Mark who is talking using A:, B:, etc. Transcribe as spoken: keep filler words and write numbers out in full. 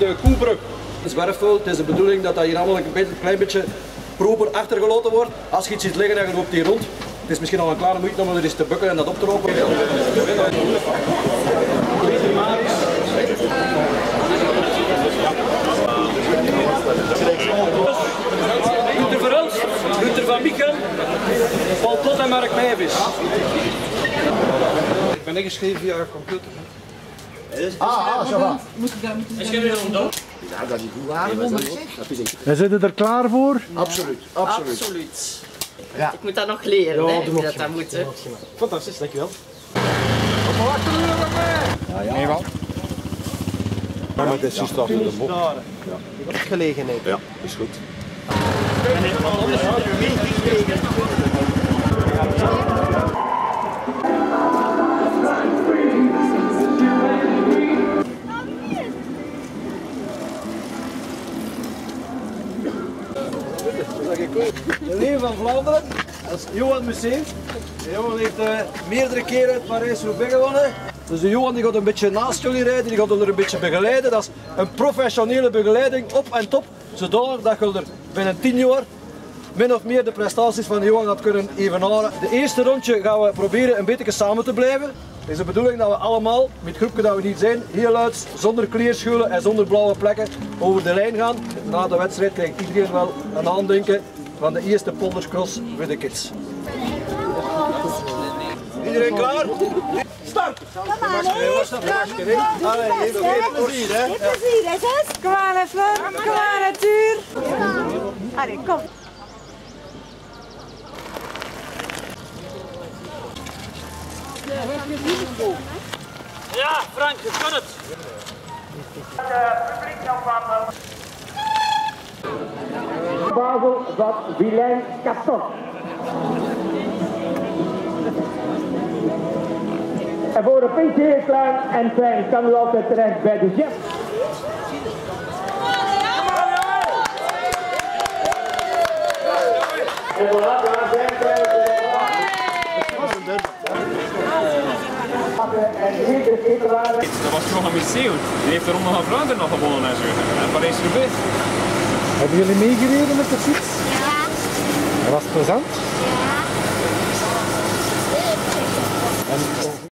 A: de Koebrug. Het is werfvuil, het is de bedoeling dat dat hier allemaal een klein beetje proper achtergelaten wordt. Als je iets ziet liggen en je loopt hier rond, het is misschien al een klare moeite om er eens te bukken en dat op te lopen. Luther Verhulst, Luther van Michel, Paul Tot en Mark Meijvis. Ik ben ingeschreven via computer.
B: Ah, ah, zo va.
C: Moet ik daar moeten
A: Is je weer om
B: Ja, dat is niet goed waar.
D: En zit je er klaar voor?
B: Absoluut, absoluut.
C: Absoluut.
B: Ja.
C: Ik moet dat nog leren, ja, hè, hoe dat, dat moet. Hè.
A: Fantastisch, dankjewel.
D: Ja, ja. Nee, wel.
B: Ja, maar dit is juist achter de mop.
A: Ja. Gelegenheid.
B: Ja, is goed.
A: De Leeuw van Vlaanderen, dat is Johan Museum. De Johan heeft uh, meerdere keren het Parijs-Roubaix gewonnen. Dus de Johan die gaat een beetje naast jullie rijden, die gaat er een beetje begeleiden. Dat is een professionele begeleiding op en top, zodanig dat je er binnen tien jaar min of meer de prestaties van de Johan gaat kunnen evenaren. De eerste rondje gaan we proberen een beetje samen te blijven. Het is de bedoeling dat we allemaal, met het groepje dat we niet zijn, heel luid, zonder kleerschuilen en zonder blauwe plekken over de lijn gaan. Na de wedstrijd krijgt iedereen wel een aandenken van de eerste Polderscross voor de kids. Iedereen klaar? Start!
E: Kom maar, hè?
A: plezier, hè?
E: Plezier, hè, zus? Kom aan, even. Kom aan, natuur. Allee, kom.
A: Ja, Frank, je kunt het!
F: Basel van Wilijn Castor. En voor een pintje heel klein en fijn kan u altijd terecht bij de chef. En voilà, daar zijn wij.
G: Dat was nog een museum. Die heeft de Ronde van Vlaanderen nog gewonnen en zo. En Parijs-Roubaix.
D: Hebben jullie meegereden met de fiets?
E: Ja.
D: Was het plezant?
E: Ja.
D: En